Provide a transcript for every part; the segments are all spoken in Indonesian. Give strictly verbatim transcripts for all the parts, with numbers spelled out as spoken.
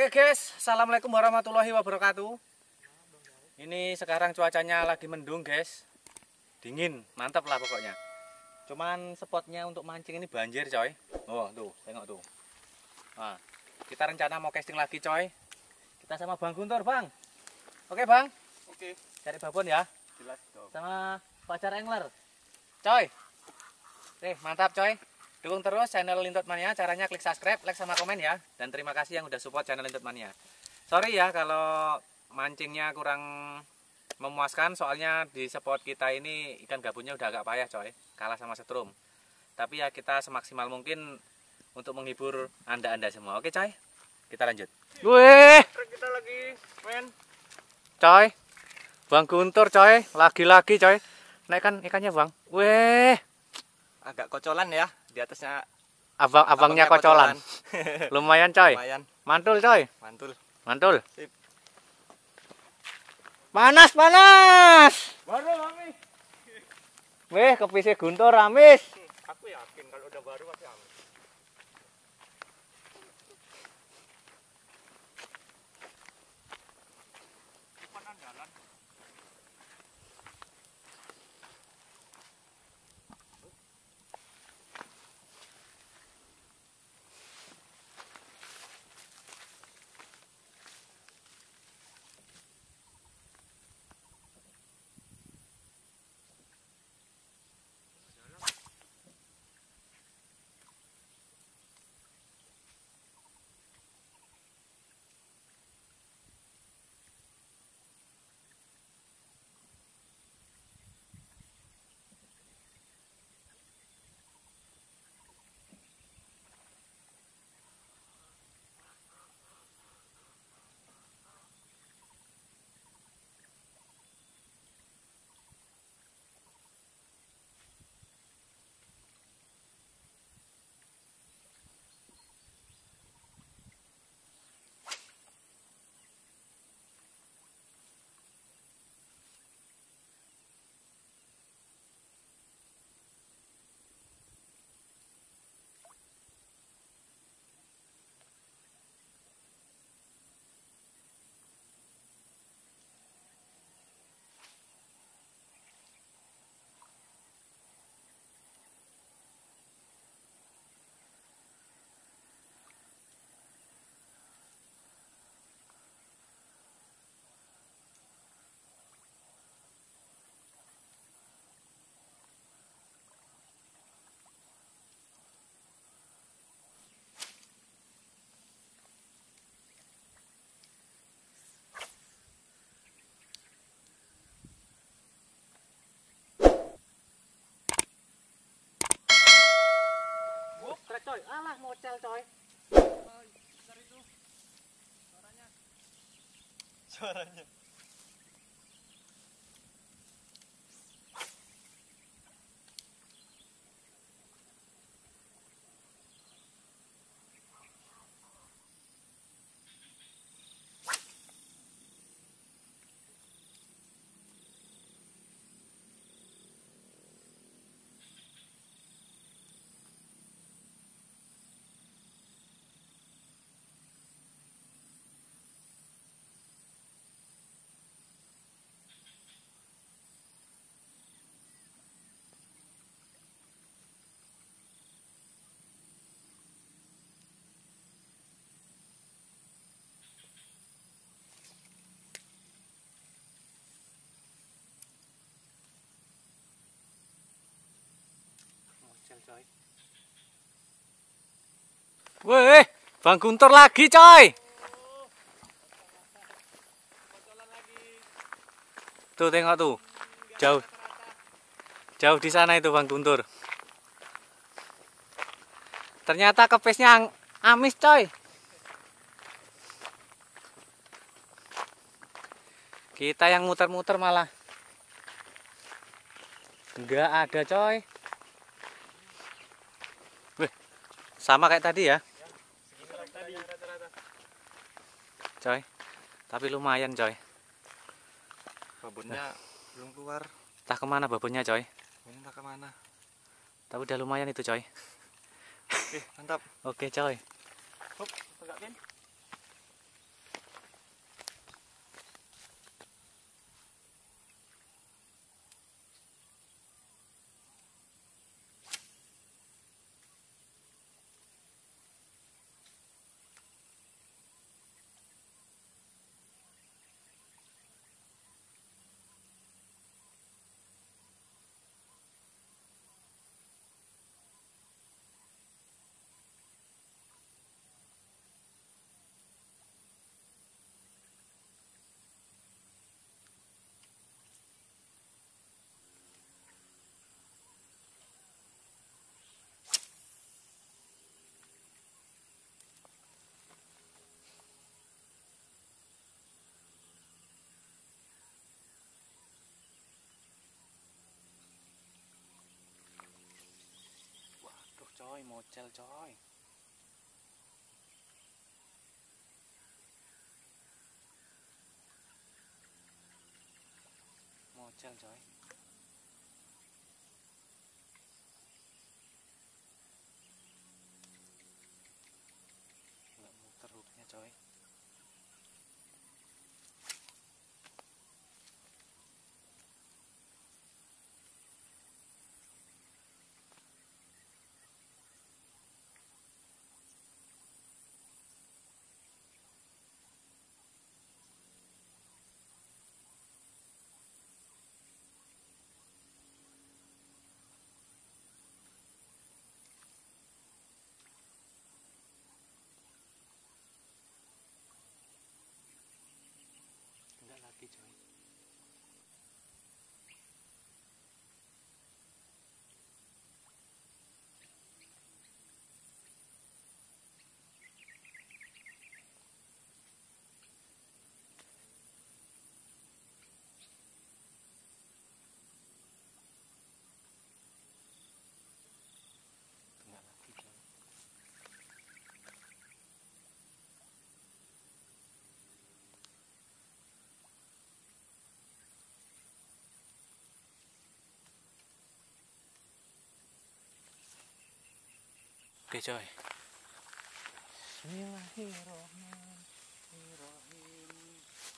Oke guys, assalamualaikum warahmatullahi wabarakatuh. Ini sekarang cuacanya lagi mendung guys, dingin, mantap lah pokoknya. Cuman spotnya untuk mancing ini banjir coy. Oh tuh, tengok tuh. Nah, kita rencana mau casting lagi coy. Kita sama Bang Guntur bang. Oke bang. Oke. Cari babon ya. Jelas dong. Sama pacar angler. Coy. Oke mantap coy. Dukung terus channel Lintot Mania, caranya klik subscribe, like sama komen ya. Dan terima kasih yang udah support channel Lintot Mania. Sorry ya kalau mancingnya kurang memuaskan, soalnya di spot kita ini ikan gabusnya udah agak payah coy, kalah sama setrum. Tapi ya kita semaksimal mungkin untuk menghibur anda-anda semua. Oke coy, kita lanjut. Wih, Kita lagi main. coy, Bang Guntur coy, lagi-lagi coy, naikkan ikannya bang. Wih, Agak kocolan ya di atasnya. abang abangnya kocolan. Lumayan coy. Lumayan. Mantul coy. Mantul. Mantul. Sip. Panas panas. Baru Amis. Weh, kepisih Guntur Amis. Aku yakin kalau udah baru pasti Amis. Panas jalan. Coy, alah mocel coy. Itu suaranya. Suaranya. Mocel coy. Weh, Bang Guntur lagi coy. Kocolan lagi. Tuh tengok tuh. Jauh. Jauh di sana itu Bang Guntur. Ternyata kepisnya amis coy. Kita yang muter-muter malah enggak ada coy. Wih, sama kayak tadi ya. Tadi rata-rata. Coy. Tapi lumayan coy. Babonnya belum keluar. Entah kemana babonnya coy. Ini entah kemana. Tapi udah lumayan itu coy. Oke, mantap. Oke coy. Hop, tegakin. coy, mocel coy. Mocel coy. Nggak muter hooknya coy. Enggak lagi coy. Enggak lagi coy. Oke coy. Bismillahirrahmanirrahim.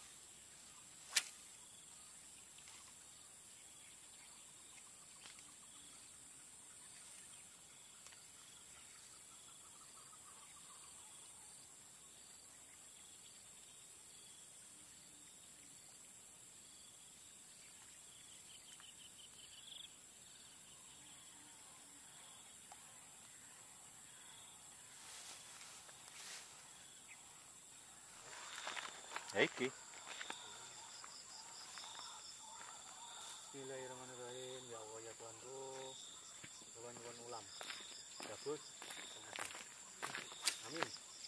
Iki. Bismillahirrahmanirrahim. Ya Allah ya Tuhanku. Tuhan Tuhan ulam. Bagus. Amin.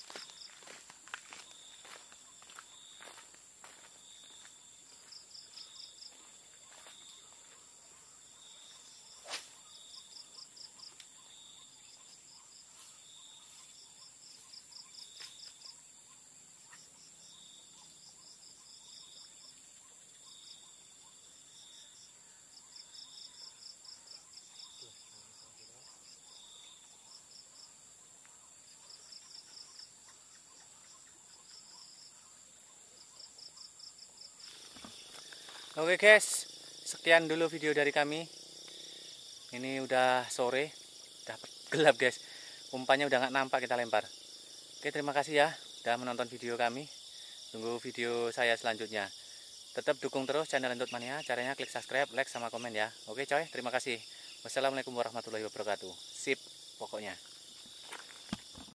Oke guys, sekian dulu video dari kami. Ini udah sore, udah gelap guys. Umpannya udah nggak nampak kita lempar. Oke, terima kasih ya udah menonton video kami. Tunggu video saya selanjutnya. Tetap dukung terus channel Lintut Mania. Caranya klik subscribe, like, sama komen ya. Oke coy, terima kasih. Wassalamualaikum warahmatullahi wabarakatuh. Sip pokoknya.